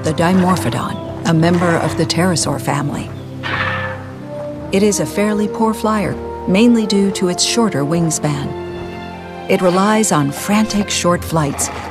the Dimorphodon, a member of the pterosaur family. It is a fairly poor flyer, mainly due to its shorter wingspan. It relies on frantic short flights